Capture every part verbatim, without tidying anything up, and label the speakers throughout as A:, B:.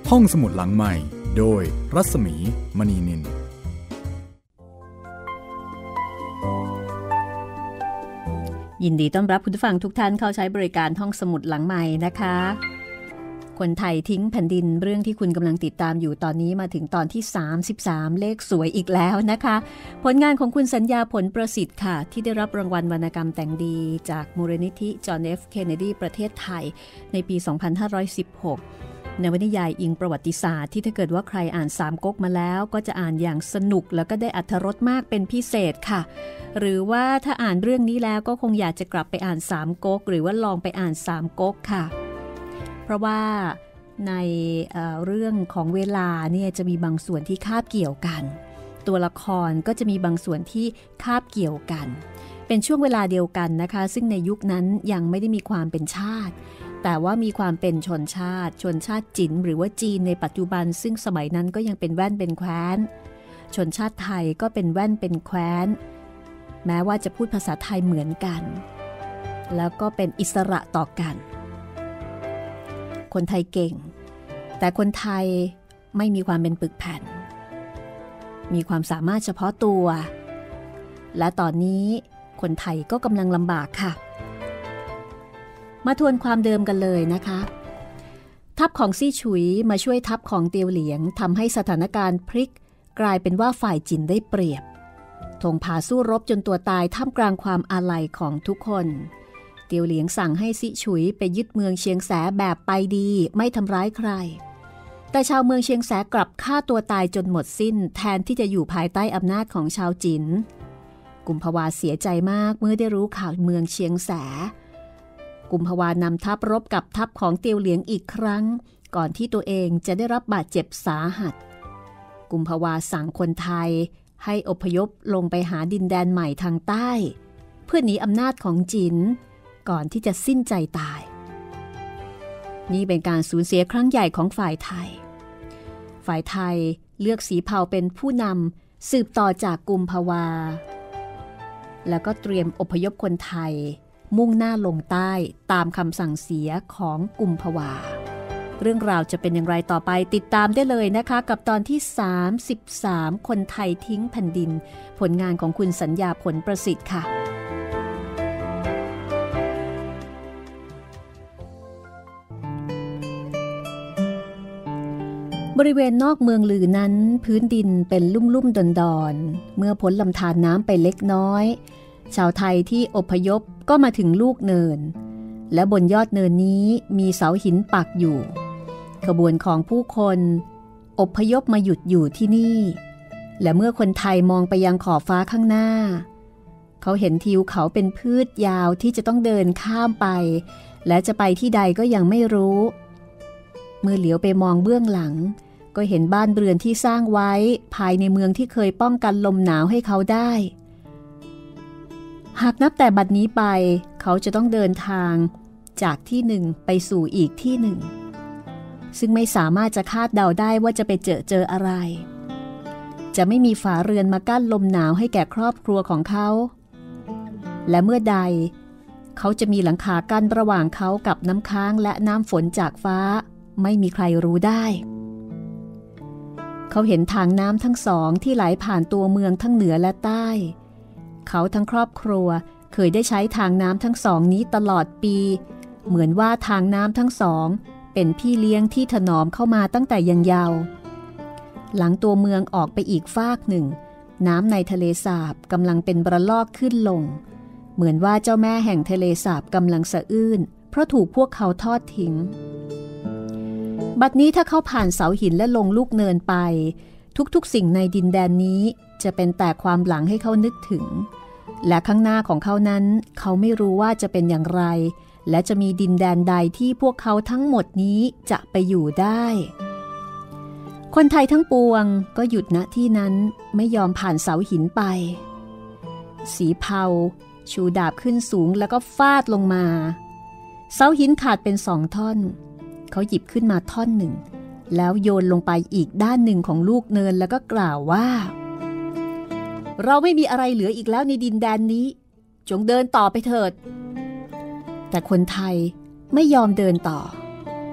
A: ห้องสมุดหลังใหม่โดยรัศมีมณีนิน
B: ยินดีต้อนรับคุณผู้ฟังทุกท่านเข้าใช้บริการห้องสมุดหลังใหม่นะคะคนไทยทิ้งแผ่นดินเรื่องที่คุณกำลังติดตามอยู่ตอนนี้มาถึงตอนที่สามสิบสามเลขสวยอีกแล้วนะคะผลงานของคุณสัญญาผลประสิทธิ์ค่ะที่ได้รับรางวัลวรรณกรรมแต่งดีจากมูลนิธิจอห์น เอฟ เคนเนดีประเทศไทยในปีสองพันห้าร้อยสิบหกนวนิยายอิงประวัติศาสตร์ที่ถ้าเกิดว่าใครอ่านสามก๊กมาแล้วก็จะอ่านอย่างสนุกแล้วก็ได้อรรถรสมากเป็นพิเศษค่ะหรือว่าถ้าอ่านเรื่องนี้แล้วก็คงอยากจะกลับไปอ่านสามก๊กหรือว่าลองไปอ่านสามก๊กค่ะเพราะว่าในเอ่อเรื่องของเวลาเนี่ยจะมีบางส่วนที่คาบเกี่ยวกันตัวละครก็จะมีบางส่วนที่คาบเกี่ยวกันเป็นช่วงเวลาเดียวกันนะคะซึ่งในยุคนั้นยังไม่ได้มีความเป็นชาติแต่ว่ามีความเป็นชนชาติชนชาติจิ๋นหรือว่าจีนในปัจจุบันซึ่งสมัยนั้นก็ยังเป็นแว่นเป็นแคว้นชนชาติไทยก็เป็นแว่นเป็นแคว้นแม้ว่าจะพูดภาษาไทยเหมือนกันแล้วก็เป็นอิสระต่อกันคนไทยเก่งแต่คนไทยไม่มีความเป็นปึกแผ่นมีความสามารถเฉพาะตัวและตอนนี้คนไทยก็กำลังลำบากค่ะมาทวนความเดิมกันเลยนะคะทัพของซี่ฉุยมาช่วยทัพของเตียวเหลียงทำให้สถานการณ์พลิกกลายเป็นว่าฝ่ายจินได้เปรียบธงผาสู้รบจนตัวตายท่ามกลางความอาลัยของทุกคนเตียวเหลียงสั่งให้ซี่ฉุยไปยึดเมืองเชียงแสแบบไปดีไม่ทำร้ายใครแต่ชาวเมืองเชียงแสกลับฆ่าตัวตายจนหมดสิ้นแทนที่จะอยู่ภายใต้อำนาจของชาวจินกุมภาวาเสียใจมากเมื่อได้รู้ข่าวเมืองเชียงแสกุมภาวานำทัพรบกับทัพของเตียวเหลียงอีกครั้งก่อนที่ตัวเองจะได้รับบาดเจ็บสาหัสกุมภาวาสั่งคนไทยให้อพยพลงไปหาดินแดนใหม่ทางใต้เพื่อหนีอำนาจของจินก่อนที่จะสิ้นใจตายนี่เป็นการสูญเสียครั้งใหญ่ของฝ่ายไทยฝ่ายไทยเลือกสีเผาเป็นผู้นำสืบต่อจากกุมภาวาแล้วก็เตรียมอพยพคนไทยมุ่งหน้าลงใต้ตามคำสั่งเสียของกุมภาวาเรื่องราวจะเป็นอย่างไรต่อไปติดตามได้เลยนะคะกับตอนที่สามสิบสามคนไทยทิ้งแผ่นดินผลงานของคุณสัญญาผลประสิทธิ์ค่ะบริเวณนอกเมืองลือนั้นพื้นดินเป็นลุ่มๆดอนๆเมื่อพ้นลำธารน้ำไปเล็กน้อยชาวไทยที่อพยพก็มาถึงลูกเนินและบนยอดเนินนี้มีเสาหินปักอยู่ขบวนของผู้คนอพยพมาหยุดอยู่ที่นี่และเมื่อคนไทยมองไปยังขอบฟ้าข้างหน้าเขาเห็นทิวเขาเป็นพืชยาวที่จะต้องเดินข้ามไปและจะไปที่ใดก็ยังไม่รู้เมื่อเหลียวไปมองเบื้องหลังก็เห็นบ้านเรือนที่สร้างไว้ภายในเมืองที่เคยป้องกันลมหนาวให้เขาได้หากนับแต่บัดนี้ไปเขาจะต้องเดินทางจากที่หนึ่งไปสู่อีกที่หนึ่งซึ่งไม่สามารถจะคาดเดาได้ว่าจะไปเจอเจออะไรจะไม่มีฝาเรือนมากั้นลมหนาวให้แก่ครอบครัวของเขาและเมื่อใดเขาจะมีหลังคากั้นระหว่างเขากับน้ำค้างและน้ำฝนจากฟ้าไม่มีใครรู้ได้เขาเห็นทางน้ำทั้งสองที่ไหลผ่านตัวเมืองทั้งเหนือและใต้เขาทั้งครอบครัวเคยได้ใช้ทางน้ำทั้งสองนี้ตลอดปีเหมือนว่าทางน้ำทั้งสองเป็นพี่เลี้ยงที่ถนอมเข้ามาตั้งแต่ยังเยาว์หลังตัวเมืองออกไปอีกฟากหนึ่งน้ำในทะเลสาบกำลังเป็นระลอกขึ้นลงเหมือนว่าเจ้าแม่แห่งทะเลสาบกำลังสะอื้นเพราะถูกพวกเขาทอดทิ้งบัดนี้ถ้าเขาผ่านเสาหินและลงลูกเนินไปทุกๆสิ่งในดินแดนนี้จะเป็นแต่ความหลังให้เขานึกถึงและข้างหน้าของเขานั้นเขาไม่รู้ว่าจะเป็นอย่างไรและจะมีดินแดนใดที่พวกเขาทั้งหมดนี้จะไปอยู่ได้คนไทยทั้งปวงก็หยุดณที่นั้นไม่ยอมผ่านเสาหินไปสีเผาชูดาบขึ้นสูงแล้วก็ฟาดลงมาเสาหินขาดเป็นสองท่อนเขาหยิบขึ้นมาท่อนหนึ่งแล้วโยนลงไปอีกด้านหนึ่งของลูกเนินแล้วก็กล่าวว่าเราไม่มีอะไรเหลืออีกแล้วในดินแดนนี้จงเดินต่อไปเถิดแต่คนไทยไม่ยอมเดินต่อ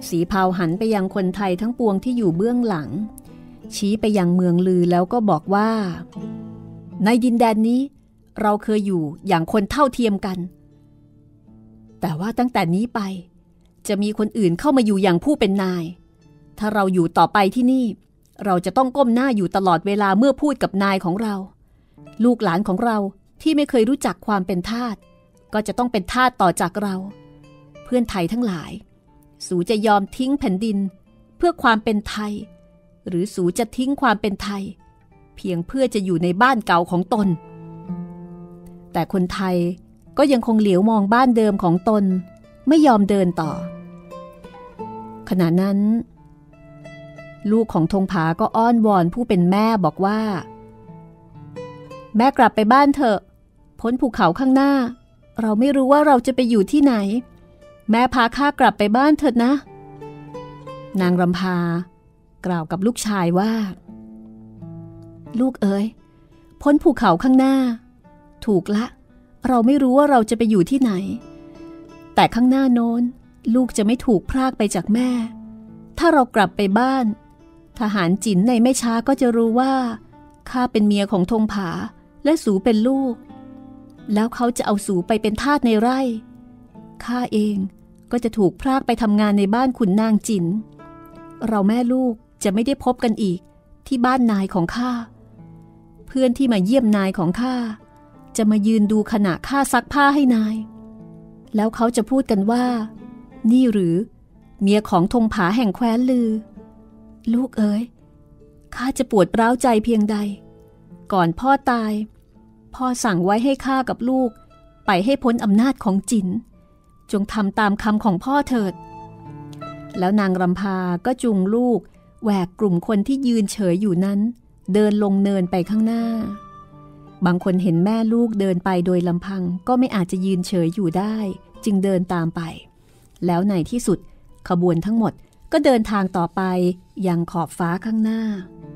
B: สีเผาหันไปยังคนไทยทั้งปวงที่อยู่เบื้องหลังชี้ไปยังเมืองลือแล้วก็บอกว่าในดินแดนนี้เราเคยอยู่อย่างคนเท่าเทียมกันแต่ว่าตั้งแต่นี้ไปจะมีคนอื่นเข้ามาอยู่อย่างผู้เป็นนายถ้าเราอยู่ต่อไปที่นี่เราจะต้องก้มหน้าอยู่ตลอดเวลาเมื่อพูดกับนายของเราลูกหลานของเราที่ไม่เคยรู้จักความเป็นทาสก็จะต้องเป็นทาสต่อจากเราเพื่อนไทยทั้งหลายสูจะยอมทิ้งแผ่นดินเพื่อความเป็นไทยหรือสูจะทิ้งความเป็นไทยเพียงเพื่อจะอยู่ในบ้านเก่าของตนแต่คนไทยก็ยังคงเหลียวมองบ้านเดิมของตนไม่ยอมเดินต่อขณะนั้นลูกของธงผาก็อ้อนวอนผู้เป็นแม่บอกว่าแม่กลับไปบ้านเถอะพ้นภูเขาข้างหน้าเราไม่รู้ว่าเราจะไปอยู่ที่ไหนแม่พาข้ากลับไปบ้านเถิดนะนางรำพากล่าวกับลูกชายว่าลูกเอ๋ยพ้นภูเขาข้างหน้าถูกละเราไม่รู้ว่าเราจะไปอยู่ที่ไหนแต่ข้างหน้าโน้นลูกจะไม่ถูกพรากไปจากแม่ถ้าเรากลับไปบ้านทหารจิ๋นในไม่ช้าก็จะรู้ว่าข้าเป็นเมียของธงผาและสูเป็นลูกแล้วเขาจะเอาสูไปเป็นทาสในไร่ข้าเองก็จะถูกพรากไปทำงานในบ้านขุนนางจิ๋นเราแม่ลูกจะไม่ได้พบกันอีกที่บ้านนายของข้าเพื่อนที่มาเยี่ยมนายของข้าจะมายืนดูขณะข้าซักผ้าให้นายแล้วเขาจะพูดกันว่านี่หรือเมียของธงผาแห่งแคว้นลือลูกเอ๋ยข้าจะปวดร้าวใจเพียงใดก่อนพ่อตายพ่อสั่งไว้ให้ข้ากับลูกไปให้พ้นอำนาจของจิ๋นจงทำตามคำของพ่อเถิดแล้วนางรำพาก็จูงลูกแหวกกลุ่มคนที่ยืนเฉยอยู่นั้นเดินลงเนินไปข้างหน้าบางคนเห็นแม่ลูกเดินไปโดยลำพังก็ไม่อาจจะยืนเฉยอยู่ได้จึงเดินตามไปแล้วในที่สุดขบวนทั้งหมดก็เดินทางต่อไปยังขอบฟ้าข้างหน้า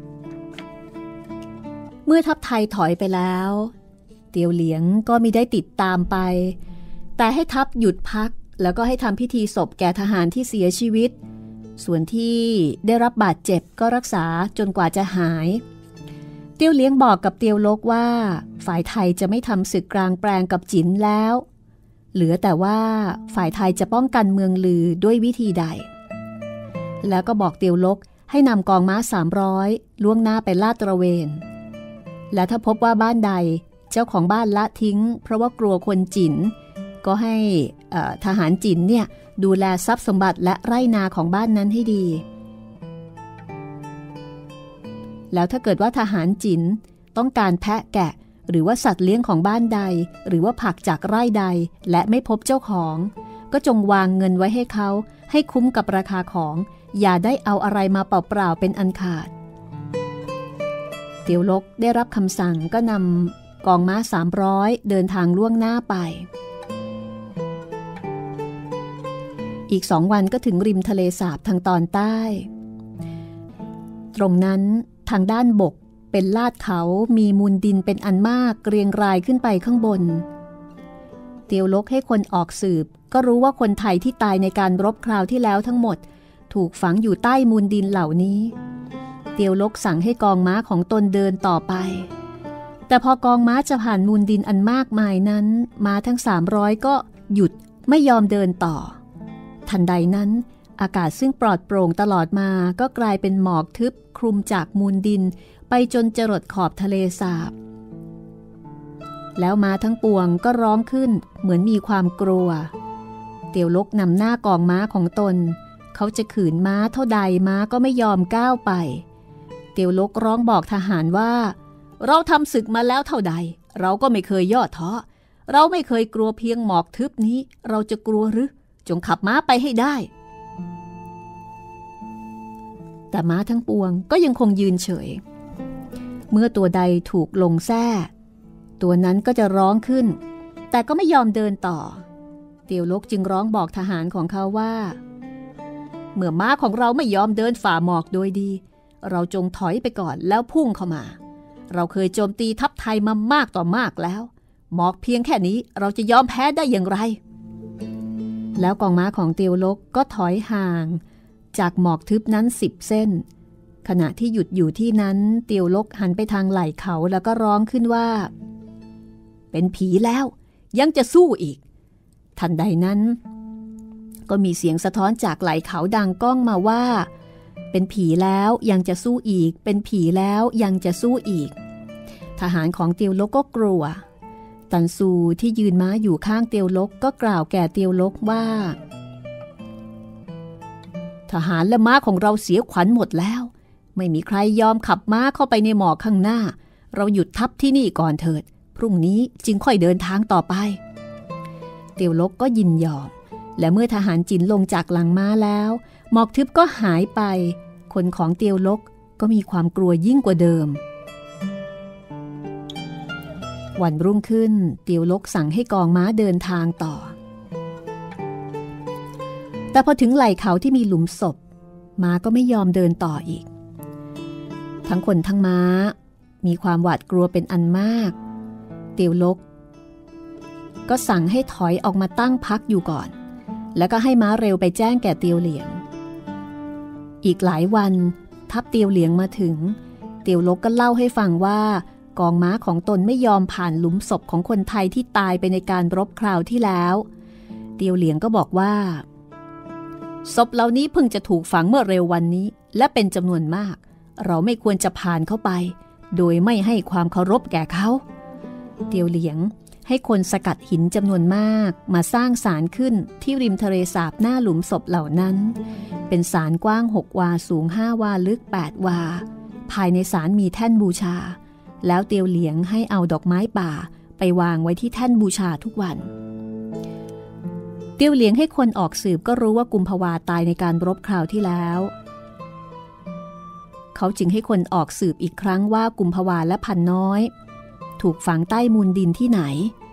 B: เมื่อทัพไทยถอยไปแล้วเตียวเหลียงก็มิได้ติดตามไปแต่ให้ทัพหยุดพักแล้วก็ให้ทำพิธีศพแก่ทหารที่เสียชีวิตส่วนที่ได้รับบาดเจ็บก็รักษาจนกว่าจะหายเตียวเหลียงบอกกับเตียวลกว่าฝ่ายไทยจะไม่ทำศึกกลางแปลงกับจิ๋นแล้วเหลือแต่ว่าฝ่ายไทยจะป้องกันเมืองลือด้วยวิธีใดแล้วก็บอกเตียวลกให้นำกองม้าสามร้อยล่วงหน้าไปลาดตระเวนและถ้าพบว่าบ้านใดเจ้าของบ้านละทิ้งเพราะว่ากลัวคนจิ๋นก็ให้ทหารจิ๋นเนี่ยดูแลทรัพย์สมบัติและไร่นาของบ้านนั้นให้ดีแล้วถ้าเกิดว่าทหารจิ๋นต้องการแพะแกะหรือว่าสัตว์เลี้ยงของบ้านใดหรือว่าผักจากไร่ใดและไม่พบเจ้าของก็จงวางเงินไว้ให้เขาให้คุ้มกับราคาของอย่าได้เอาอะไรมาเปล่าๆเป็นอันขาดเตียวลกได้รับคำสั่งก็นำกองม้าสามร้อยเดินทางล่วงหน้าไปอีกสองวันก็ถึงริมทะเลสาบทางตอนใต้ตรงนั้นทางด้านบกเป็นลาดเขามีมูลดินเป็นอันมากเรียงรายขึ้นไปข้างบนเตียวลกให้คนออกสืบก็รู้ว่าคนไทยที่ตายในการรบคราวที่แล้วทั้งหมดถูกฝังอยู่ใต้มูลดินเหล่านี้เตียวลกสั่งให้กองม้าของตนเดินต่อไปแต่พอกองม้าจะผ่านมูลดินอันมากมายนั้นม้าทั้งสามร้อยก็หยุดไม่ยอมเดินต่อทันใดนั้นอากาศซึ่งปลอดโปร่งตลอดมาก็กลายเป็นหมอกทึบคลุมจากมูลดินไปจนจรดขอบทะเลสาบแล้วม้าทั้งปวงก็ร้องขึ้นเหมือนมีความกลัวเตียวลกนำหน้ากองม้าของตนเขาจะขืนม้าเท่าใดม้าก็ไม่ยอมก้าวไปเตียวลกร้องบอกทหารว่าเราทำศึกมาแล้วเท่าใดเราก็ไม่เคยย่อท้อเราไม่เคยกลัวเพียงหมอกทึบนี้เราจะกลัวหรือจงขับม้าไปให้ได้แต่ม้าทั้งปวงก็ยังคงยืนเฉยเมื่อตัวใดถูกลงแส้ตัวนั้นก็จะร้องขึ้นแต่ก็ไม่ยอมเดินต่อเตียวลกจึงร้องบอกทหารของเขาว่าเมื่อม้าของเราไม่ยอมเดินฝ่าหมอกโดยดีเราจงถอยไปก่อนแล้วพุ่งเข้ามาเราเคยโจมตีทัพไทยมามากต่อมากแล้วหมอกเพียงแค่นี้เราจะยอมแพ้ได้อย่างไรแล้วกองม้าของเตียวลกก็ถอยห่างจากหมอกทึบนั้นสิบเส้นขณะที่หยุดอยู่ที่นั้นเตียวลกหันไปทางไหล่เขาแล้วก็ร้องขึ้นว่าเป็นผีแล้วยังจะสู้อีกทันใดนั้นก็มีเสียงสะท้อนจากไหล่เขาดังก้องมาว่าเป็นผีแล้วยังจะสู้อีกเป็นผีแล้วยังจะสู้อีกทหารของเตียวลกก็กลัวตันซูที่ยืนม้าอยู่ข้างเตียวลกก็กล่าวแก่เตียวลกว่าทหารและม้าของเราเสียขวัญหมดแล้วไม่มีใครยอมขับม้าเข้าไปในหมอกข้างหน้าเราหยุดทัพที่นี่ก่อนเถิดพรุ่งนี้จึงค่อยเดินทางต่อไปเตียวลกก็ยินยอมและเมื่อทหารจินลงจากหลังม้าแล้วหมอกทึบก็หายไปคนของเตียวลกก็มีความกลัวยิ่งกว่าเดิมวันรุ่งขึ้นเตียวลกสั่งให้กองม้าเดินทางต่อแต่พอถึงไหล่เขาที่มีหลุมศพม้าก็ไม่ยอมเดินต่ออีกทั้งคนทั้งม้ามีความหวาดกลัวเป็นอันมากเตียวลกก็สั่งให้ถอยออกมาตั้งพักอยู่ก่อนแล้วก็ให้ม้าเร็วไปแจ้งแก่เตียวเหลียงอีกหลายวันทัพเตียวเหลียงมาถึงเตียวลกก็เล่าให้ฟังว่ากองม้าของตนไม่ยอมผ่านหลุมศพของคนไทยที่ตายไปในการรบคราวที่แล้วเตียวเหลียงก็บอกว่าศพเหล่านี้เพิ่งจะถูกฝังเมื่อเร็ววันนี้และเป็นจำนวนมากเราไม่ควรจะผ่านเข้าไปโดยไม่ให้ความเคารพแก่เขาเตียวเหลียงให้คนสกัดหินจำนวนมากมาสร้างศาลขึ้นที่ริมทะเลสาบหน้าหลุมศพเหล่านั้นเป็นศาลกว้างหกวาสูงห้าวาลึกแปดวาภายในศาลมีแท่นบูชาแล้วเตียวเหลียงให้เอาดอกไม้ป่าไปวางไว้ที่แท่นบูชาทุกวันเตียวเหลียงให้คนออกสืบก็รู้ว่ากุมภาวาตายในการรบคราวที่แล้วเขาจึงให้คนออกสืบอีกครั้งว่ากุมภาวาและพันน้อยถูกฝังใต้มูลดินที่ไหน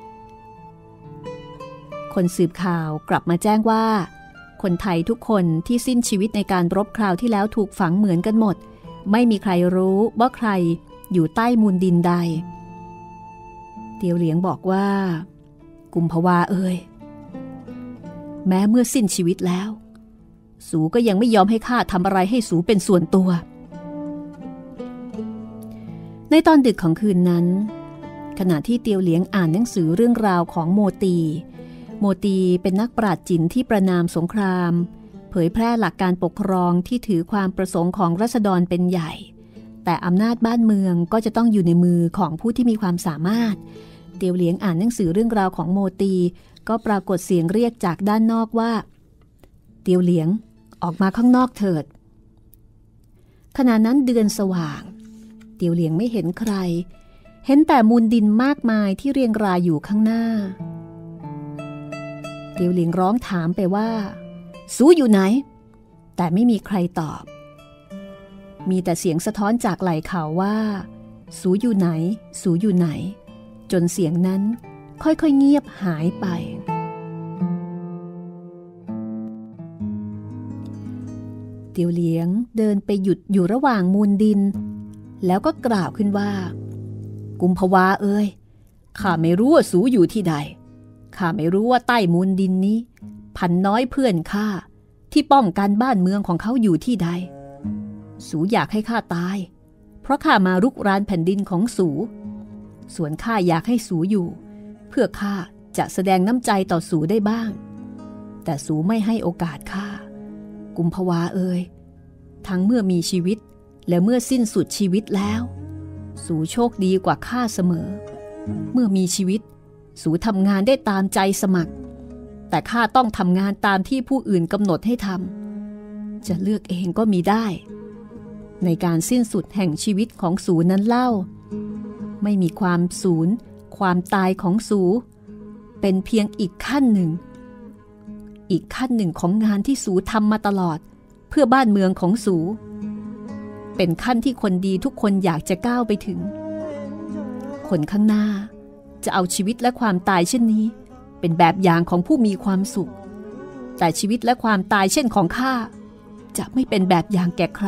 B: คนสืบข่าวกลับมาแจ้งว่าคนไทยทุกคนที่สิ้นชีวิตในการรบคราวที่แล้วถูกฝังเหมือนกันหมดไม่มีใครรู้ว่าใครอยู่ใต้มูลดินใดเตียวเหลียงบอกว่ากุมภาวาเอ่ยแม้เมื่อสิ้นชีวิตแล้วสูก็ยังไม่ยอมให้ข้าทำอะไรให้สูเป็นส่วนตัวในตอนดึกของคืนนั้นขณะที่เตียวเหลียงอ่านหนังสือเรื่องราวของโมตีโมตีเป็นนักปราชญ์จีนที่ประนามสงครามเผยแพร่หลักการปกครองที่ถือความประสงค์ของราษฎรเป็นใหญ่แต่อำนาจบ้านเมืองก็จะต้องอยู่ในมือของผู้ที่มีความสามารถเตียวเหลียงอ่านหนังสือเรื่องราวของโมตีก็ปรากฏเสียงเรียกจากด้านนอกว่าเตียวเหลียงออกมาข้างนอกเถิดขณะนั้นเดือนสว่างเตียวเหลียงไม่เห็นใครเห็นแต่มูลดินมากมายที่เรียงรายอยู่ข้างหน้าเตียวเหลียงร้องถามไปว่าสูอยู่ไหนแต่ไม่มีใครตอบมีแต่เสียงสะท้อนจากไหล่เขาว่าสูอยู่ไหนสูอยู่ไหนจนเสียงนั้นค่อยๆเงียบหายไปเตียวเหลียงเดินไปหยุดอยู่ระหว่างมูลดินแล้วก็กล่าวขึ้นว่ากุมภาวาเอ้ยข้าไม่รู้ว่าสูอยู่ที่ใดข้าไม่รู้ว่าใต้มูลดินนี้พันน้อยเพื่อนข้าที่ป้องกันบ้านเมืองของเขาอยู่ที่ใดสูอยากให้ข้าตายเพราะข้ามารุกรานแผ่นดินของสูส่วนข้าอยากให้สูอยู่เพื่อข้าจะแสดงน้ำใจต่อสูได้บ้างแต่สูไม่ให้โอกาสข้ากุมภาวาเอ้ยทั้งเมื่อมีชีวิตและเมื่อสิ้นสุดชีวิตแล้วสูโชคดีกว่าข้าเสมอเมื่อมีชีวิตสูทำงานได้ตามใจสมัครแต่ข้าต้องทำงานตามที่ผู้อื่นกำหนดให้ทำจะเลือกเองก็มีได้ในการสิ้นสุดแห่งชีวิตของสูนั้นเล่าไม่มีความสูญความตายของสูเป็นเพียงอีกขั้นหนึ่งอีกขั้นหนึ่งของงานที่สูทำมาตลอดเพื่อบ้านเมืองของสูเป็นขั้นที่คนดีทุกคนอยากจะก้าวไปถึงคนข้างหน้าจะเอาชีวิตและความตายเช่นนี้เป็นแบบอย่างของผู้มีความสุขแต่ชีวิตและความตายเช่นของข้าจะไม่เป็นแบบอย่างแก่ใคร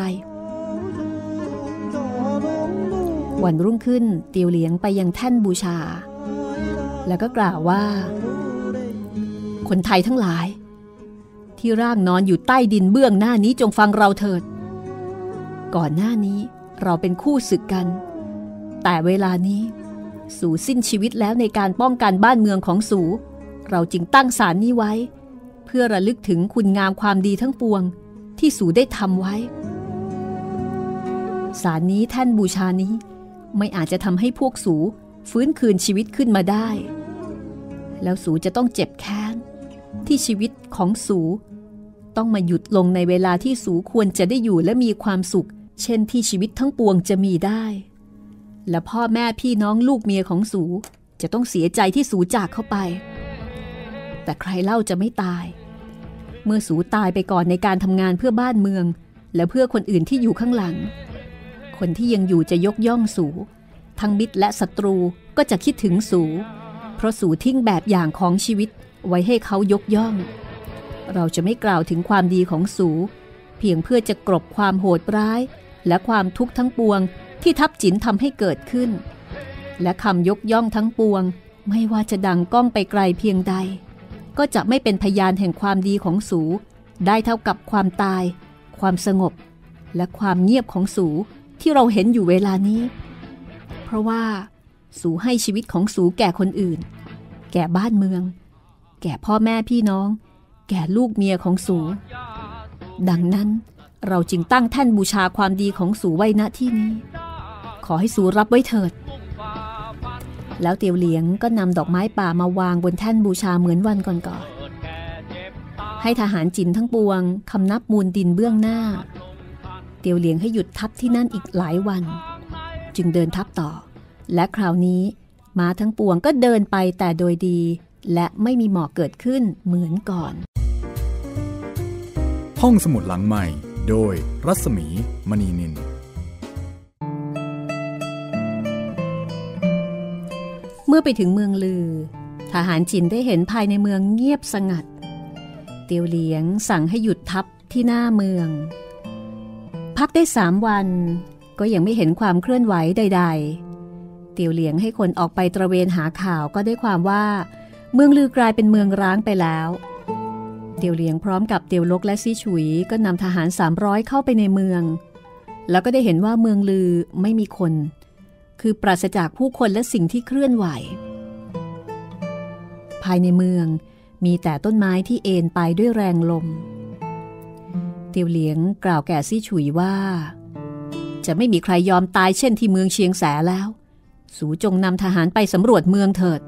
B: วันรุ่งขึ้นเตียวเหลียงไปยังแท่นบูชาแล้วก็กล่าวว่าคนไทยทั้งหลายที่ร่างนอนอยู่ใต้ดินเบื้องหน้านี้จงฟังเราเถิดก่อนหน้านี้เราเป็นคู่ศึกกันแต่เวลานี้สู่สิ้นชีวิตแล้วในการป้องกันบ้านเมืองของสู่เราจึงตั้งศาลนี้ไว้เพื่อระลึกถึงคุณงามความดีทั้งปวงที่สู่ได้ทำไว้ศาลนี้แท่นบูชานี้ไม่อาจจะทำให้พวกสู่ฟื้นคืนชีวิตขึ้นมาได้แล้วสู่จะต้องเจ็บแค้นที่ชีวิตของสู่ต้องมาหยุดลงในเวลาที่สู่ควรจะได้อยู่และมีความสุขเช่นที่ชีวิตทั้งปวงจะมีได้และพ่อแม่พี่น้องลูกเมียของสู่จะต้องเสียใจที่สู่จากเข้าไปแต่ใครเล่าจะไม่ตายเมื่อสู่ตายไปก่อนในการทำงานเพื่อบ้านเมืองและเพื่อคนอื่นที่อยู่ข้างหลังคนที่ยังอยู่จะยกย่องสู่ทั้งมิตรและศัตรูก็จะคิดถึงสู่เพราะสู่ทิ้งแบบอย่างของชีวิตไว้ให้เขายกย่องเราจะไม่กล่าวถึงความดีของสู่เพียงเพื่อจะกลบความโหดร้ายและความทุกข์ทั้งปวงที่ทับจิ๋นทำให้เกิดขึ้นและคำยกย่องทั้งปวงไม่ว่าจะดังก้องไปไกลเพียงใดก็จะไม่เป็นพยานแห่งความดีของสู่ได้เท่ากับความตายความสงบและความเงียบของสู่ที่เราเห็นอยู่เวลานี้เพราะว่าสู่ให้ชีวิตของสู่แก่คนอื่นแก่บ้านเมืองแก่พ่อแม่พี่น้องแก่ลูกเมียของสู่ดังนั้นเราจึงตั้งแท่นบูชาความดีของสู่ไว้ณที่นี้ขอให้สู่รับไว้เถิดแล้วเตียวเหลียงก็นำดอกไม้ป่ามาวางบนแท่นบูชาเหมือนวันก่อนๆให้ทหารจินทั้งปวงคำนับมูลดินเบื้องหน้าเตียวเหลียงให้หยุดทัพที่นั่นอีกหลายวันจึงเดินทัพต่อและคราวนี้ม้าทั้งปวงก็เดินไปแต่โดยดีและไม่มีหมอกเกิดขึ้นเหมือนก่อน
A: ห้องสมุดหลังใหม่โดยรัศมีมณีนิน
B: เมื่อไปถึงเมืองลือทหารจินได้เห็นภายในเมืองเงียบสงัดเตียวเหลียงสั่งให้หยุดทัพที่หน้าเมืองพักได้สามวันก็ยังไม่เห็นความเคลื่อนไหวใดๆเตียวเหลียงให้คนออกไปตระเวนหาข่าวก็ได้ความว่าเมืองลือกลายเป็นเมืองร้างไปแล้วเตียวเหลียงพร้อมกับเตียวลกและซี่ฉุยก็นำทหารสามร้อยเข้าไปในเมืองแล้วก็ได้เห็นว่าเมืองลือไม่มีคนคือปราศจากผู้คนและสิ่งที่เคลื่อนไหวภายในเมืองมีแต่ต้นไม้ที่เอ็นไปด้วยแรงลมเตียวเหลียงกล่าวแก่ซี่ฉุยว่าจะไม่มีใครยอมตายเช่นที่เมืองเชียงแสแล้วสู่จงนำทหารไปสำรวจเมืองเถิด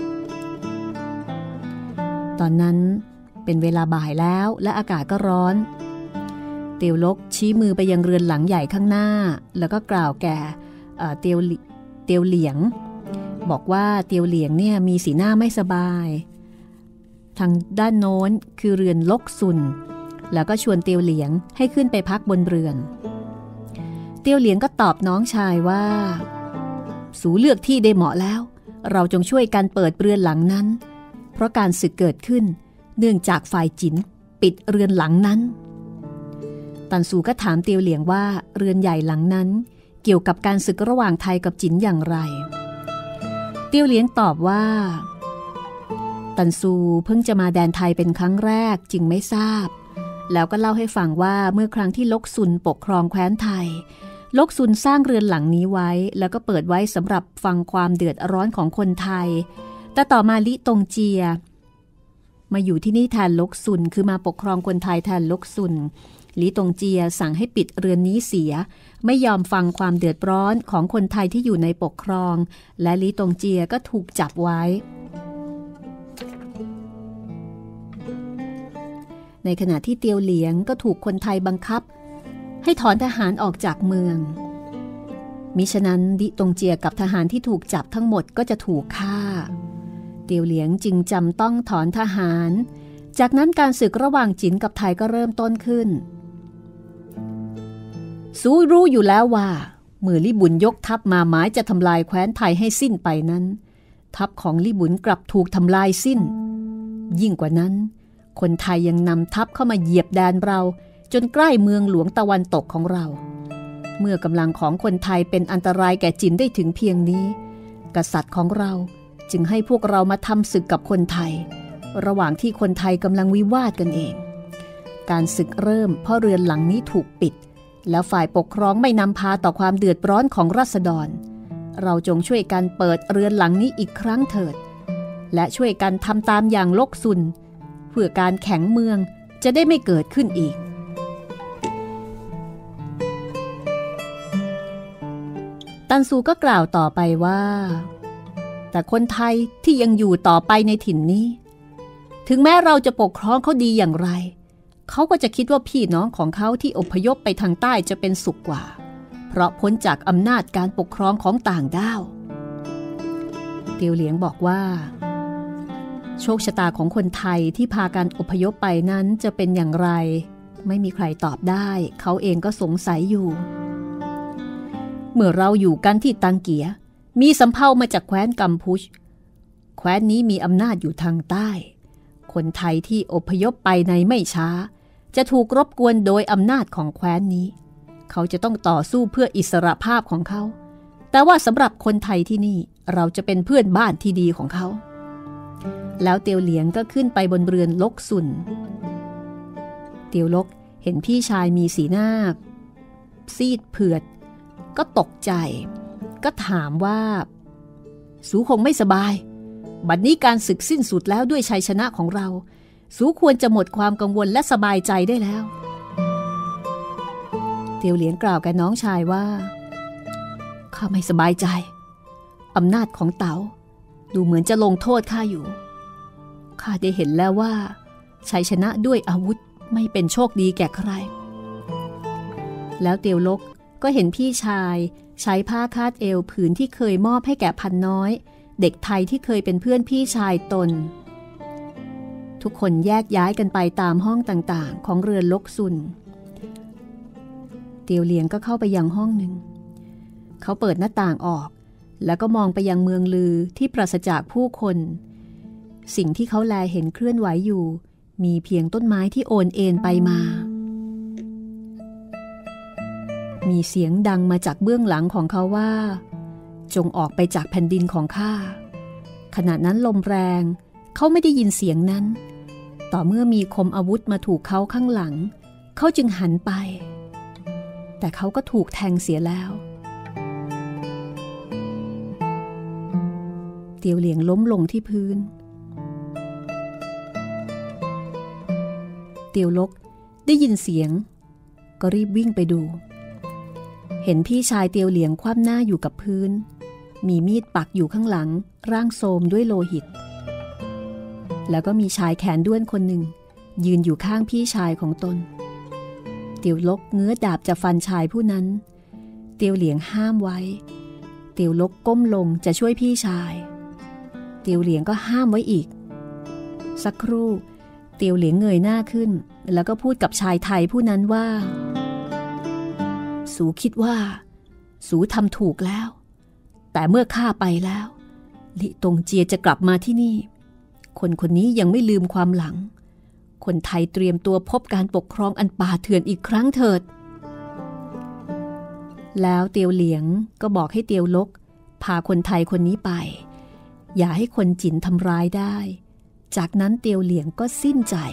B: ตอนนั้นเป็นเวลาบ่ายแล้วและอากาศก็ร้อนเตียวลกชี้มือไปยังเรือนหลังใหญ่ข้างหน้าแล้วก็กล่าวแก่เตียวเตียวเหลียงบอกว่าเตียวเหลียงเนี่ยมีสีหน้าไม่สบายทางด้านโน้นคือเรือนลกซุนแล้วก็ชวนเตียวเหลียงให้ขึ้นไปพักบนเรือนเตียวเหลียงก็ตอบน้องชายว่าสู่เลือกที่ได้เหมาะแล้วเราจงช่วยกันเปิดเรือนหลังนั้นเพราะการศึกเกิดขึ้นเนื่องจากฝ่ายจินปิดเรือนหลังนั้นตันซูก็ถามเตียวเหลียงว่าเรือนใหญ่หลังนั้นเกี่ยวกับการศึกระหว่างไทยกับจินอย่างไรเตียวเหลียงตอบว่าตันซูเพิ่งจะมาแดนไทยเป็นครั้งแรกจึงไม่ทราบแล้วก็เล่าให้ฟังว่าเมื่อครั้งที่ลกซุนปกครองแคว้นไทยลกซุนสร้างเรือนหลังนี้ไว้แล้วก็เปิดไว้สำหรับฟังความเดือดร้อนของคนไทยแต่ต่อมาลิตงเจียมาอยู่ที่นี่แทนลกซุนคือมาปกครองคนไทยแทนลกซุนลิตงเจียสั่งให้ปิดเรือนนี้เสียไม่ยอมฟังความเดือดร้อนของคนไทยที่อยู่ในปกครองและลิตงเจียก็ถูกจับไว้ในขณะที่เตียวเหลียงก็ถูกคนไทยบังคับให้ถอนทหารออกจากเมืองมิฉะนั้นลิตงเจียกับทหารที่ถูกจับทั้งหมดก็จะถูกฆ่าเตียวเหลียงจึงจำต้องถอนทหารจากนั้นการศึกระหว่างจินกับไทยก็เริ่มต้นขึ้นสู้รู้อยู่แล้วว่าเมื่อลี่บุญยกทัพมาหมายจะทำลายแคว้นไทยให้สิ้นไปนั้นทัพของลี่บุญกลับถูกทำลายสิ้นยิ่งกว่านั้นคนไทยยังนำทัพเข้ามาเหยียบแดนเราจนใกล้เมืองหลวงตะวันตกของเราเมื่อกำลังของคนไทยเป็นอันตรายแก่จินได้ถึงเพียงนี้กษัตริย์ของเราจึงให้พวกเรามาทำศึกกับคนไทยระหว่างที่คนไทยกำลังวิวาทกันเองการศึกเริ่มเพราะเรือนหลังนี้ถูกปิดแล้วฝ่ายปกครองไม่นำพาต่อความเดือดร้อนของราษฎรเราจงช่วยกันเปิดเรือนหลังนี้อีกครั้งเถิดและช่วยกันทำตามอย่างลกสุนเพื่อการแข็งเมืองจะได้ไม่เกิดขึ้นอีกตันซูก็กล่าวต่อไปว่าแต่คนไทยที่ยังอยู่ต่อไปในถิ่นนี้ถึงแม้เราจะปกครองเขาดีอย่างไรเขาก็จะคิดว่าพี่น้องของเขาที่อพยพไปทางใต้จะเป็นสุขกว่าเพราะพ้นจากอำนาจการปกครองของต่างด้าวเตียวเหลียงบอกว่าโชคชะตาของคนไทยที่พากันอพยพไปนั้นจะเป็นอย่างไรไม่มีใครตอบได้เขาเองก็สงสัยอยู่เมื่อเราอยู่กันที่ตังเกียมีสำเภามาจากแคว้นกัมพูชแคว้นนี้มีอำนาจอยู่ทางใต้คนไทยที่อพยพไปในไม่ช้าจะถูกรบกวนโดยอำนาจของแคว้นนี้เขาจะต้องต่อสู้เพื่ออิสรภาพของเขาแต่ว่าสำหรับคนไทยที่นี่เราจะเป็นเพื่อนบ้านที่ดีของเขาแล้วเตียวเหลียงก็ขึ้นไปบนเรือนลกสุนเตียวลกเห็นพี่ชายมีสีหน้าซีดเผือดก็ตกใจก็ถามว่าสูคงไม่สบายบัดนี้การศึกสิ้นสุดแล้วด้วยชัยชนะของเราสูควรจะหมดความกังวลและสบายใจได้แล้วเตียวเหลียงกล่าวกับน้องชายว่าข้าไม่สบายใจอำนาจของเต๋าดูเหมือนจะลงโทษข้าอยู่ข้าได้เห็นแล้วว่าชัยชนะด้วยอาวุธไม่เป็นโชคดีแก่ใครแล้วเตียวลกก็เห็นพี่ชายใช้ผ้าคาดเอวผืนที่เคยมอบให้แก่พันน้อยเด็กไทยที่เคยเป็นเพื่อนพี่ชายตนทุกคนแยกย้ายกันไปตามห้องต่างๆของเรือนลกซุนเตียวเหลียงก็เข้าไปยังห้องหนึ่งเขาเปิดหน้าต่างออกแล้วก็มองไปยังเมืองลือที่ปราศจากผู้คนสิ่งที่เขาแลเห็นเคลื่อนไหวอยู่มีเพียงต้นไม้ที่โอนเอ็นไปมามีเสียงดังมาจากเบื้องหลังของเขาว่าจงออกไปจากแผ่นดินของข้าขณะนั้นลมแรงเขาไม่ได้ยินเสียงนั้นต่อเมื่อมีคมอาวุธมาถูกเขาข้างหลังเขาจึงหันไปแต่เขาก็ถูกแทงเสียแล้วเตียวเหลียงล้มลงที่พื้นเตียวลกได้ยินเสียงก็รีบวิ่งไปดูเห็นพี่ชายเตียวเหลียงคว่ำหน้าอยู่กับพื้นมีมีดปักอยู่ข้างหลังร่างโทรมด้วยโลหิตแล้วก็มีชายแขนด้วนคนหนึ่งยืนอยู่ข้างพี่ชายของตนเตียวลกเงื้อดาบจะฟันชายผู้นั้นเตียวเหลียงห้ามไว้เตียวลกก้มลงจะช่วยพี่ชายเตียวเหลียงก็ห้ามไว้อีกสักครู่เตียวเหลียงเงยหน้าขึ้นแล้วก็พูดกับชายไทยผู้นั้นว่าสูคิดว่าสูทำถูกแล้วแต่เมื่อข้าไปแล้วลิตงเจียจะกลับมาที่นี่คนคนนี้ยังไม่ลืมความหลังคนไทยเตรียมตัวพบการปกครองอันป่าเถื่อนอีกครั้งเถิดแล้วเตียวเหลียงก็บอกให้เตียวลกพาคนไทยคนนี้ไปอย่าให้คนจินทำร้ายได้จากนั้นเตียวเหลียงก็สิ้นใจ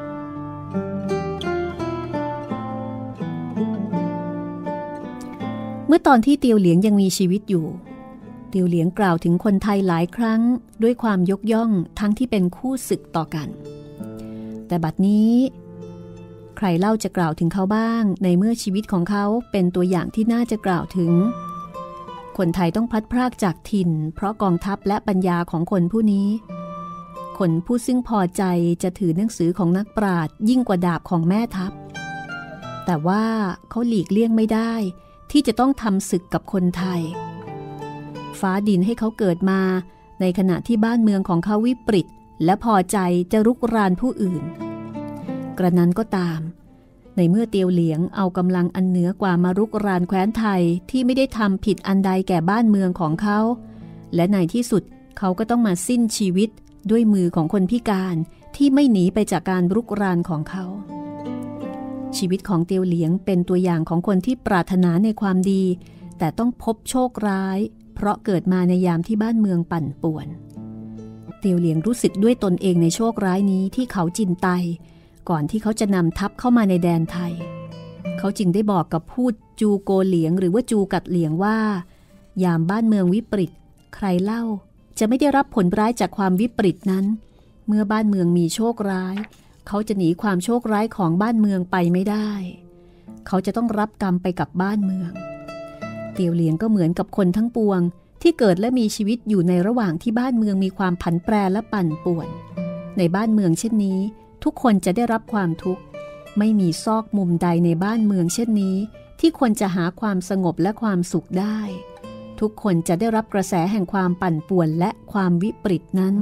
B: เมื่อตอนที่เตียวเหลียงยังมีชีวิตอยู่เตียวเหลียงกล่าวถึงคนไทยหลายครั้งด้วยความยกย่องทั้งที่เป็นคู่ศึกต่อกันแต่บัดนี้ใครเล่าจะกล่าวถึงเขาบ้างในเมื่อชีวิตของเขาเป็นตัวอย่างที่น่าจะกล่าวถึงคนไทยต้องพลัดพรากจากถิ่นเพราะกองทัพและปัญญาของคนผู้นี้คนผู้ซึ่งพอใจจะถือหนังสือของนักปราชญ์ยิ่งกว่าดาบของแม่ทัพแต่ว่าเขาหลีกเลี่ยงไม่ได้ที่จะต้องทำศึกกับคนไทยฟ้าดินให้เขาเกิดมาในขณะที่บ้านเมืองของเขาวิปริตและพอใจจะรุกรานผู้อื่นกระนั้นก็ตามในเมื่อเตียวเหลียงเอากำลังอันเหนือกว่ามารุกรานแคว้นไทยที่ไม่ได้ทำผิดอันใดแก่บ้านเมืองของเขาและในที่สุดเขาก็ต้องมาสิ้นชีวิตด้วยมือของคนพิการที่ไม่หนีไปจากการรุกรานของเขาชีวิตของเตียวเหลียงเป็นตัวอย่างของคนที่ปรารถนาในความดีแต่ต้องพบโชคร้ายเพราะเกิดมาในยามที่บ้านเมืองปั่นป่วนเตียวเหลียงรู้สึกด้วยตนเองในโชคร้ายนี้ที่เขาจินไตก่อนที่เขาจะนำทัพเข้ามาในแดนไทยเขาจึงได้บอกกับพูดจูโกเหลียงหรือว่าจูกัดเหลียงว่ายามบ้านเมืองวิปริตใครเล่าจะไม่ได้รับผลร้ายจากความวิปริตนั้นเมื่อบ้านเมืองมีโชคร้ายเขาจะหนีความโชคร้ายของบ้านเมืองไปไม่ได้เขาจะต้องรับกรรมไปกับบ้านเมืองเตียวเหลียงก็เหมือนกับคนทั้งปวงที่เกิดและมีชีวิตอยู่ในระหว่างที่บ้านเมืองมีความผันแปรและปั่นป่วนในบ้านเมืองเช่นนี้ทุกคนจะได้รับความทุกข์ไม่มีซอกมุมใดในบ้านเมืองเช่นนี้ที่คนจะหาความสงบและความสุขได้ทุกคนจะได้รับกระแสแห่งความปั่นป่วนและความวิปริตนั้น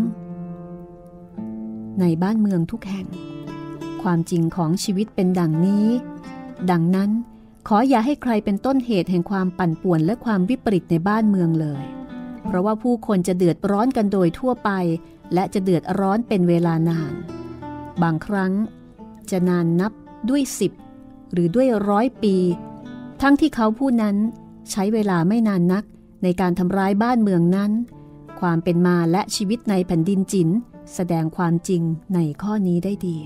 B: ในบ้านเมืองทุกแห่งความจริงของชีวิตเป็นดังนี้ดังนั้นขออย่าให้ใครเป็นต้นเหตุแห่งความปั่นป่วนและความวิปริตในบ้านเมืองเลยเพราะว่าผู้คนจะเดือดร้อนกันโดยทั่วไปและจะเดือดร้อนเป็นเวลานานบางครั้งจะนานนับด้วยสิบหรือด้วยร้อยปีทั้งที่เขาผู้นั้นใช้เวลาไม่นานนักในการทำร้ายบ้านเมืองนั้นความเป็นมาและชีวิตในแผ่นดินจิ๋นแสดงความจริงในข้อนี้ได้ดี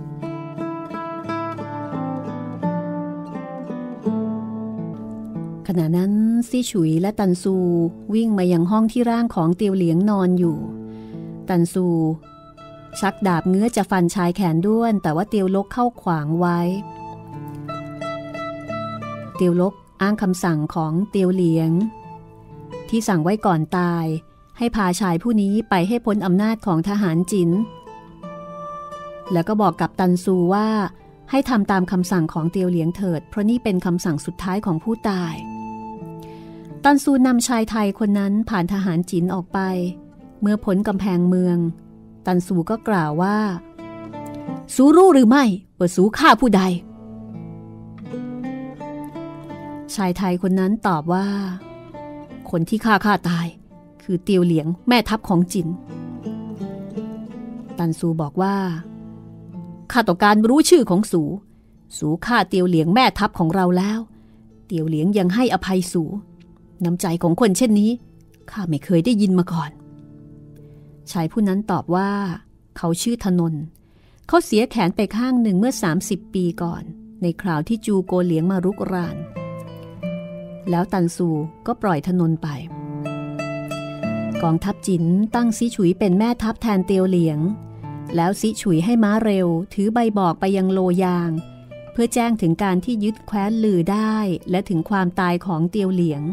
B: ขณะนั้นซี่ฉุยและตันซูวิ่งมายังห้องที่ร่างของเตียวเหลียงนอนอยู่ตันซูชักดาบเงื้อจะฟันชายแขนด้วนแต่ว่าเตียวลกเข้าขวางไว้เตียวลกอ้างคำสั่งของเตียวเหลียงที่สั่งไว้ก่อนตายให้พาชายผู้นี้ไปให้พ้นอำนาจของทหารจิ๋นแล้วก็บอกกับตันซูว่าให้ทำตามคำสั่งของเตียวเหลียงเถิดเพราะนี่เป็นคำสั่งสุดท้ายของผู้ตายตันซูนำชายไทยคนนั้นผ่านทหารจิ๋นออกไปเมื่อพ้นกำแพงเมืองตันซูก็กล่าวว่าสูรู้หรือไม่ว่าสูฆ่าผู้ใดชายไทยคนนั้นตอบว่าคนที่ฆ่าข้าตายคือเตียวเหลียงแม่ทัพของจิ๋นตันซูบอกว่าข้าต้องการรู้ชื่อของสูสูฆ่าเตียวเหลียงแม่ทัพของเราแล้วเตียวเหลียงยังให้อภัยสูน้ำใจของคนเช่นนี้ข้าไม่เคยได้ยินมาก่อนชายผู้นั้นตอบว่าเขาชื่อธนนท์เขาเสียแขนไปข้างหนึ่งเมื่อสามสิบปีก่อนในคราวที่จูโกเหลียงมารุกรานแล้วตันซูก็ปล่อยธนนท์ไปกองทัพจิ๋นตั้งซิฉุยเป็นแม่ทัพแทนเตียวเหลียงแล้วซิฉุยให้ม้าเร็วถือใบบอกไปยังโลยางเพื่อแจ้งถึงการที่ยึดแคว้นลือได้และถึงความตายของเตียวเหลียง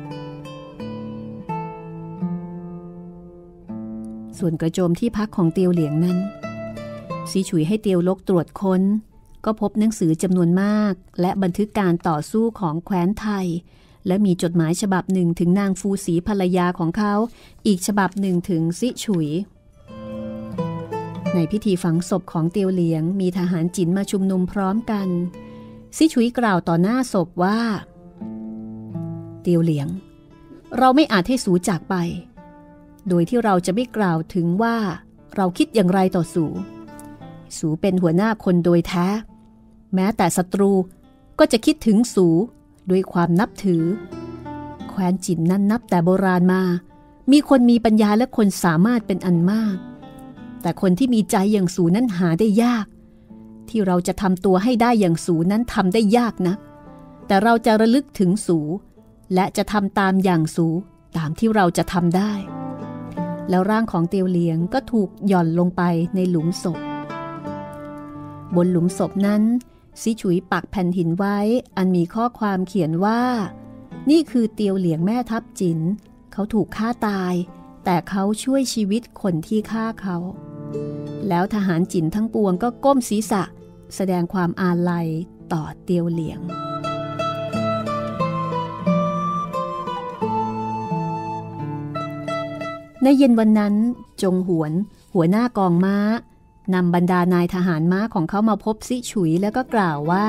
B: ส่วนกระโจมที่พักของเตียวเหลียงนั้นซิฉุยให้เตียวลกตรวจค้นก็พบหนังสือจำนวนมากและบันทึกการต่อสู้ของแคว้นไทยและมีจดหมายฉบับหนึ่งถึงนางฟูสีภรรยาของเขาอีกฉบับหนึ่งถึงซิฉุยในพิธีฝังศพของเตียวเหลียงมีทหารจิ๋นมาชุมนุมพร้อมกันซิฉุยกล่าวต่อหน้าศพว่าเตียวเหลียงเราไม่อาจให้สูจากไปโดยที่เราจะไม่กล่าวถึงว่าเราคิดอย่างไรต่อสูสูเป็นหัวหน้าคนโดยแท้แม้แต่ศัตรูก็จะคิดถึงสูด้วยความนับถือแคว้นจิ๋นนั้นนับแต่โบราณมามีคนมีปัญญาและคนสามารถเป็นอันมากแต่คนที่มีใจอย่างสูนั้นหาได้ยากที่เราจะทำตัวให้ได้อย่างสูนั้นทำได้ยากนักแต่เราจะระลึกถึงสูและจะทำตามอย่างสูตามที่เราจะทำได้แล้วร่างของเตียวเหลียงก็ถูกหย่อนลงไปในหลุมศพบนหลุมศพนั้นซิฉุยปักแผ่นหินไว้อันมีข้อความเขียนว่านี่คือเตียวเหลียงแม่ทัพจิ๋นเขาถูกฆ่าตายแต่เขาช่วยชีวิตคนที่ฆ่าเขาแล้วทหารจิ๋นทั้งปวงก็ก้มศีรษะแสดงความอาลัยต่อเตียวเหลียงในเย็นวันนั้นจงหวนหัวหน้ากองม้านำบรรดานายทหารม้าของเขามาพบซิฉุยแล้วก็กล่าวว่า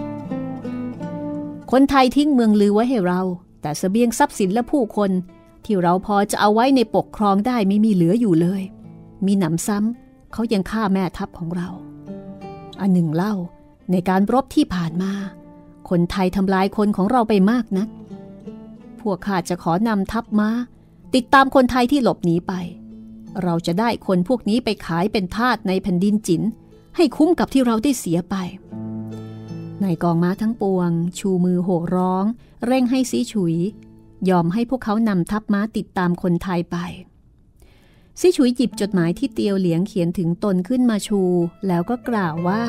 B: คนไทยทิ้งเมืองลือไว้ให้เราแต่เสบียงทรัพย์สินและผู้คนที่เราพอจะเอาไว้ในปกครองได้ไม่มีเหลืออยู่เลยมีหนำซ้ำเขายังฆ่าแม่ทัพของเราอันหนึ่งเล่าในการรบที่ผ่านมาคนไทยทำลายคนของเราไปมากนักพวกข้าจะขอนำทัพม้าติดตามคนไทยที่หลบหนีไปเราจะได้คนพวกนี้ไปขายเป็นทาสในแผ่นดินจิ๋นให้คุ้มกับที่เราได้เสียไปนายกองม้าทั้งปวงชูมือโห่ร้องเร่งให้สีฉุยยอมให้พวกเขานำทัพม้าติดตามคนไทยไปสีฉุยหยิบจดหมายที่เตียวเหลียงเขียนถึงตนขึ้นมาชูแล้วก็กล่าวว่า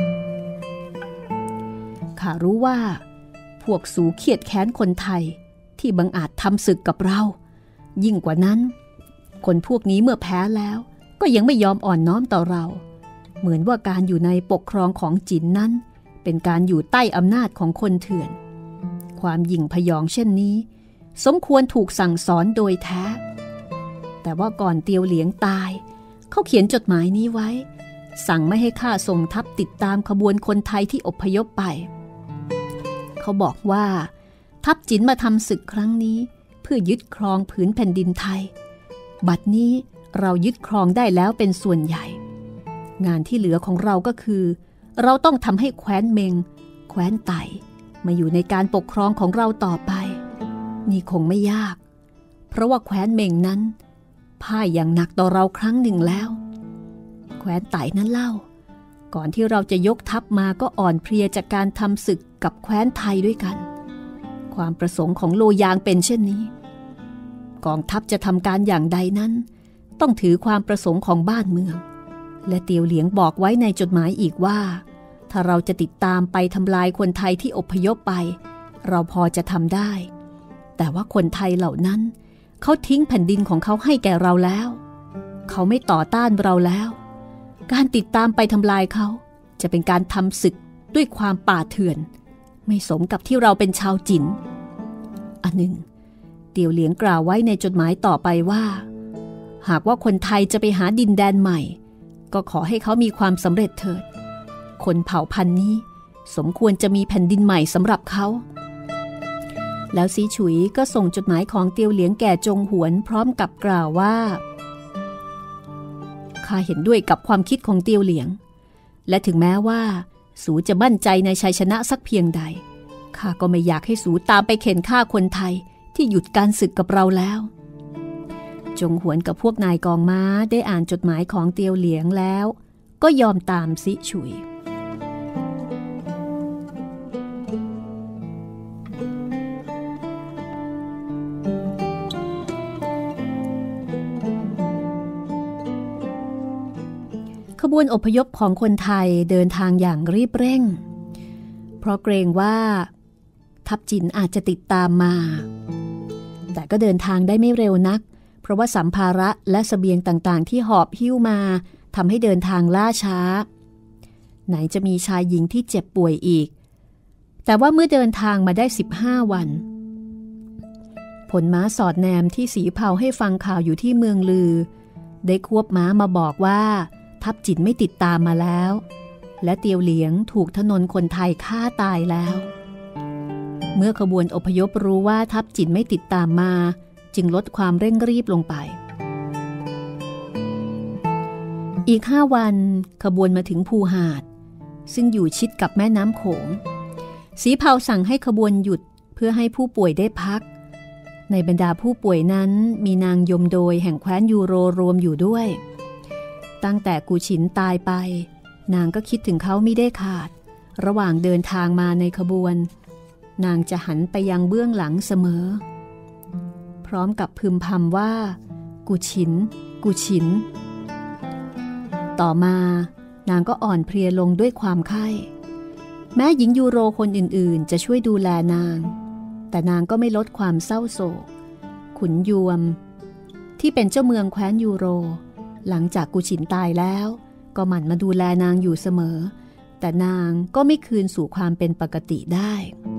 B: ข้ารู้ว่าพวกสูเขียดแค้นคนไทยที่บังอาจทำศึกกับเรายิ่งกว่านั้นคนพวกนี้เมื่อแพ้แล้วก็ยังไม่ยอมอ่อนน้อมต่อเราเหมือนว่าการอยู่ในปกครองของจินนั้นเป็นการอยู่ใต้อำนาจของคนเถื่อนความหยิ่งพยองเช่นนี้สมควรถูกสั่งสอนโดยแท้แต่ว่าก่อนเตียวเหลียงตายเขาเขียนจดหมายนี้ไว้สั่งไม่ให้ข้าส่งทัพติดตามขบวนคนไทยที่อพยพไปเขาบอกว่าทัพจินมาทำศึกครั้งนี้เพื่อยึดครองผืนแผ่นดินไทยบัดนี้เรายึดครองได้แล้วเป็นส่วนใหญ่งานที่เหลือของเราก็คือเราต้องทำให้แคว้นเมงแคว้นไต่มาอยู่ในการปกครองของเราต่อไปนี่คงไม่ยากเพราะว่าแคว้นเมงนั้นพ่ายอย่างหนักต่อเราครั้งหนึ่งแล้วแคว้นไต่นั้นเล่าก่อนที่เราจะยกทัพมาก็อ่อนเพลียจากการทำศึกกับแคว้นไทยด้วยกันความประสงค์ของโลยางเป็นเช่นนี้กองทัพจะทำการอย่างใดนั้นต้องถือความประสงค์ของบ้านเมืองและเตียวเหลียงบอกไว้ในจดหมายอีกว่าถ้าเราจะติดตามไปทำลายคนไทยที่อพยพไปเราพอจะทำได้แต่ว่าคนไทยเหล่านั้นเขาทิ้งแผ่นดินของเขาให้แก่เราแล้วเขาไม่ต่อต้านเราแล้วการติดตามไปทำลายเขาจะเป็นการทำศึกด้วยความป่าเถื่อนไม่สมกับที่เราเป็นชาวจินอันหนึ่งเตียวเหลียงกล่าวไว้ในจดหมายต่อไปว่าหากว่าคนไทยจะไปหาดินแดนใหม่ก็ขอให้เขามีความสำเร็จเถิดคนเผ่าพันธุ์นี้สมควรจะมีแผ่นดินใหม่สำหรับเขาแล้วซีฉุยก็ส่งจดหมายของเตียวเหลียงแก่จงหวนพร้อมกับกล่าวว่าข้าเห็นด้วยกับความคิดของเตียวเหลียงและถึงแม้ว่าสูจะมั่นใจในชัยชนะสักเพียงใดข้าก็ไม่อยากให้สูตามไปเข็นฆ่าคนไทยที่หยุดการศึกกับเราแล้วจงหวนกับพวกนายกองม้าได้อ่านจดหมายของเตียวเหลียงแล้วก็ยอมตามซิฉุยขบวนอพยพของคนไทยเดินทางอย่างรีบเร่งเพราะเกรงว่าทัพจินอาจจะติดตามมาแต่ก็เดินทางได้ไม่เร็วนักเพราะว่าสัมภาระและเสบียงต่างๆที่หอบหิ้วมาทำให้เดินทางล่าช้าไหนจะมีชายหญิงที่เจ็บป่วยอีกแต่ว่าเมื่อเดินทางมาได้สิบห้าวันผลม้าสอดแนมที่สีเผาให้ฟังข่าวอยู่ที่เมืองลือได้ควบม้ามาบอกว่าทัพจินไม่ติดตามมาแล้วและเตียวเหลียงถูกถนนคนไทยฆ่าตายแล้วเมื่อขบวนอพยพรู้ว่าทัพจินไม่ติดตามมาจึงลดความเร่งรีบลงไปอีกห้าวันขบวนมาถึงภูหาดซึ่งอยู่ชิดกับแม่น้ำโขงสีเผาสั่งให้ขบวนหยุดเพื่อให้ผู้ป่วยได้พักในบรรดาผู้ป่วยนั้นมีนางยมโดยแห่งแคว้นยูโรรวมอยู่ด้วยตั้งแต่กูฉินตายไปนางก็คิดถึงเขาไม่ได้ขาดระหว่างเดินทางมาในขบวนนางจะหันไปยังเบื้องหลังเสมอพร้อมกับพึมพำว่ากูฉินกูฉินต่อมานางก็อ่อนเพลียลงด้วยความไข้แม้หญิงยูโรคนอื่นๆจะช่วยดูแลนางแต่นางก็ไม่ลดความเศร้าโศกขุนยวมที่เป็นเจ้าเมืองแคว้นยูโรหลังจากกูฉินตายแล้วก็หมั่นมาดูแลนางอยู่เสมอแต่นางก็ไม่คืนสู่ความเป็นปกติได้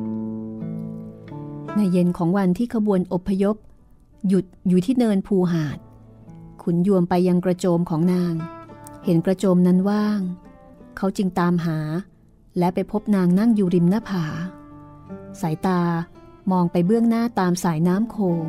B: ในเย็นของวันที่ขบวนอพยพหยุดอยู่ที่เนินภูหาดขุนยวมไปยังกระโจมของนางเห็นกระโจมนั้นว่างเขาจึงตามหาและไปพบนางนั่งอยู่ริมหน้าผาสายตามองไปเบื้องหน้าตามสายน้ำโขง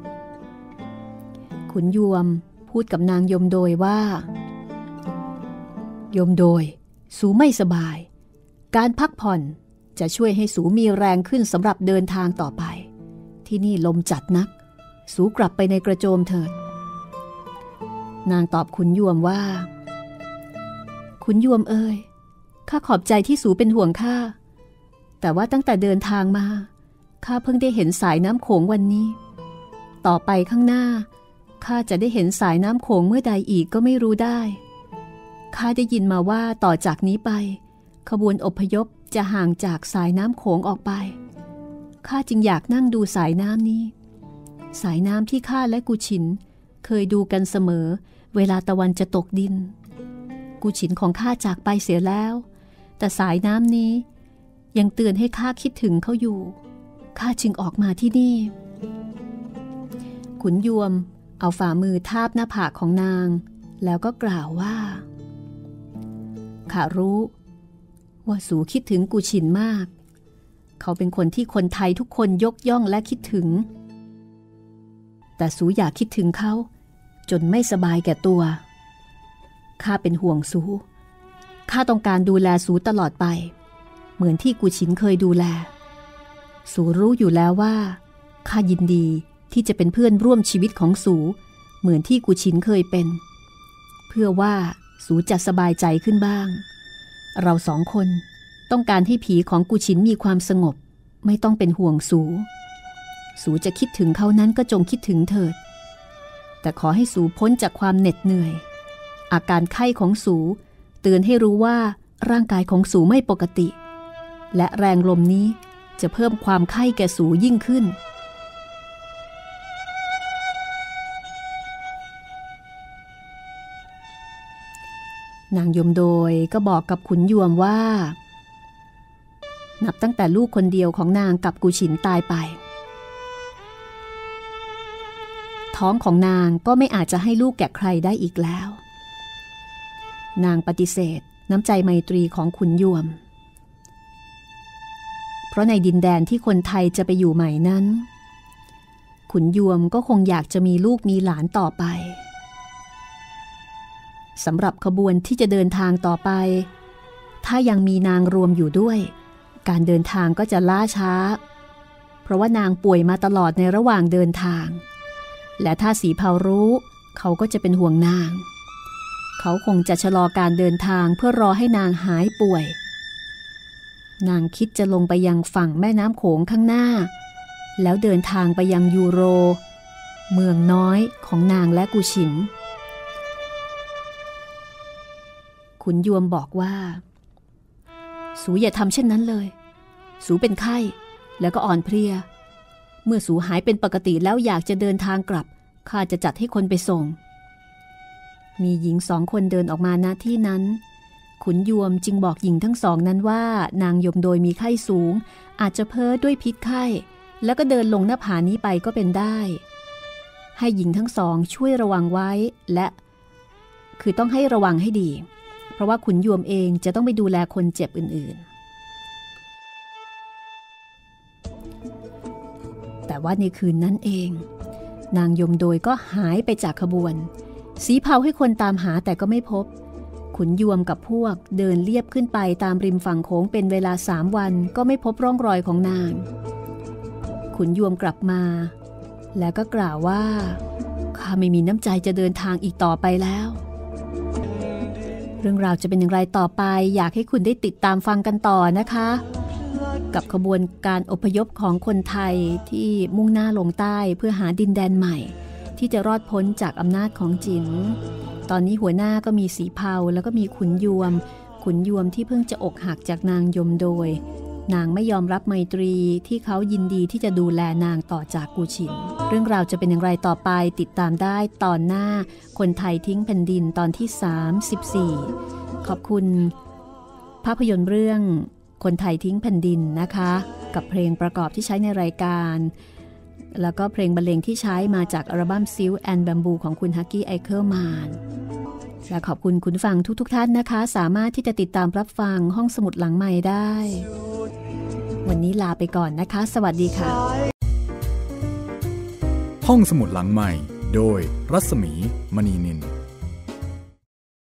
B: ขุนยวมพูดกับนางยมโดยว่ายมโดยสูไม่สบายการพักผ่อนจะช่วยให้สูมีแรงขึ้นสำหรับเดินทางต่อไปที่นี่ลมจัดนักสูกลับไปในกระโจมเถิดนางตอบขุนยวมว่าขขุนยวมเอ่ยข้าขอบใจที่สูเป็นห่วงข้าแต่ว่าตั้งแต่เดินทางมาข้าเพิ่งได้เห็นสายน้ำโขงวันนี้ต่อไปข้างหน้าข้าจะได้เห็นสายน้ำโขงเมื่อใดอีกก็ไม่รู้ได้ข้าได้ยินมาว่าต่อจากนี้ไปขบวนอพยพจะห่างจากสายน้ำโขงออกไปข้าจึงอยากนั่งดูสายน้ำนี้สายน้ำที่ข้าและกูฉินเคยดูกันเสมอเวลาตะวันจะตกดินกูฉินของข้าจากไปเสียแล้วแต่สายน้ำนี้ยังเตือนให้ข้าคิดถึงเขาอยู่ข้าจึงออกมาที่นี่ขุนยวมเอาฝ่ามือทาบหน้าผากของนางแล้วก็กล่าวว่าข้ารู้ว่าสูคิดถึงกูฉินมากเขาเป็นคนที่คนไทยทุกคนยกย่องและคิดถึงแต่สูอยากคิดถึงเขาจนไม่สบายแก่ตัวข้าเป็นห่วงสูข้าต้องการดูแลสูตลอดไปเหมือนที่กูฉินเคยดูแลสูรู้อยู่แล้วว่าข้ายินดีที่จะเป็นเพื่อนร่วมชีวิตของสูเหมือนที่กูฉินเคยเป็นเพื่อว่าสูจะสบายใจขึ้นบ้างเราสองคนต้องการให้ผีของกูฉินมีความสงบไม่ต้องเป็นห่วงสูสูจะคิดถึงเขานั้นก็จงคิดถึงเถิดแต่ขอให้สูพ้นจากความเหน็ดเหนื่อยอาการไข้ของสูเตือนให้รู้ว่าร่างกายของสูไม่ปกติและแรงลมนี้จะเพิ่มความไข้แก่สูยิ่งขึ้นนางยมโดยก็บอกกับขุนยวมว่านับตั้งแต่ลูกคนเดียวของนางกับกูฉินตายไปท้องของนางก็ไม่อาจจะให้ลูกแก่ใครได้อีกแล้วนางปฏิเสธน้ำใจไมตรีของขุนยวมเพราะในดินแดนที่คนไทยจะไปอยู่ใหม่นั้นขุนยวมก็คงอยากจะมีลูกมีหลานต่อไปสำหรับขบวนที่จะเดินทางต่อไปถ้ายังมีนางรวมอยู่ด้วยการเดินทางก็จะล่าช้าเพราะว่านางป่วยมาตลอดในระหว่างเดินทางและถ้าสีเผารู้เขาก็จะเป็นห่วงนางเขาคงจะชะลอการเดินทางเพื่อรอให้นางหายป่วยนางคิดจะลงไปยังฝั่งแม่น้ำโขงข้างหน้าแล้วเดินทางไปยังยูโรเมืองน้อยของนางและกูฉินขุนยวมบอกว่าสูอย่าทำเช่นนั้นเลยสูเป็นไข้แล้วก็อ่อนเพลียเมื่อสูหายเป็นปกติแล้วอยากจะเดินทางกลับข้าจะจัดให้คนไปส่งมีหญิงสองคนเดินออกมาณที่นั้นขุนยวมจึงบอกหญิงทั้งสองนั้นว่านางยมโดยมีไข้สูงอาจจะเพ้อด้วยพิษไข้แล้วก็เดินลงหน้าผานี้ไปก็เป็นได้ให้หญิงทั้งสองช่วยระวังไว้และคือต้องให้ระวังให้ดีเพราะว่าขุนยวมเองจะต้องไปดูแลคนเจ็บอื่นๆแต่ว่าในคืนนั้นเองนางยมโดยก็หายไปจากขบวนสีเผาให้คนตามหาแต่ก็ไม่พบขุนยวมกับพวกเดินเลียบขึ้นไปตามริมฝั่งโขงเป็นเวลาสามวันก็ไม่พบร่องรอยของนางขุนยวมกลับมาแล้วก็กล่าวว่าข้าไม่มีน้ำใจจะเดินทางอีกต่อไปแล้วเรื่องราวจะเป็นอย่างไรต่อไปอยากให้คุณได้ติดตามฟังกันต่อนะคะกับขบวนการอพยพของคนไทยที่มุ่งหน้าลงใต้เพื่อหาดินแดนใหม่ที่จะรอดพ้นจากอำนาจของจิ๋นตอนนี้หัวหน้าก็มีสีเผาแล้วก็มีขุนยวมขุนยวมที่เพิ่งจะอกหักจากนางยมโดยนางไม่ยอมรับไมตรีที่เขายินดีที่จะดูแลนางต่อจากกูฉินเรื่องราวจะเป็นอย่างไรต่อไปติดตามได้ตอนหน้าคนไทยทิ้งแผ่นดินตอนที่สามสิบสี่ขอบคุณภาพยนตร์เรื่องคนไทยทิ้งแผ่นดินนะคะกับเพลงประกอบที่ใช้ในรายการแล้วก็เพลงบรรเลงที่ใช้มาจากอัลบั้มซิลแอนด์แบมบูของคุณฮักกี้ไอเคิลแมนและขอบคุณคุณฟังทุกๆท่านนะคะสามารถที่จะติดตามรับฟังห้องสมุดหลังใหม่ได้วันนี้ลาไปก่อนนะคะสวัสดีค่ะ
A: ห้องสมุดหลังใหม่โดยรัศมีมณีนิน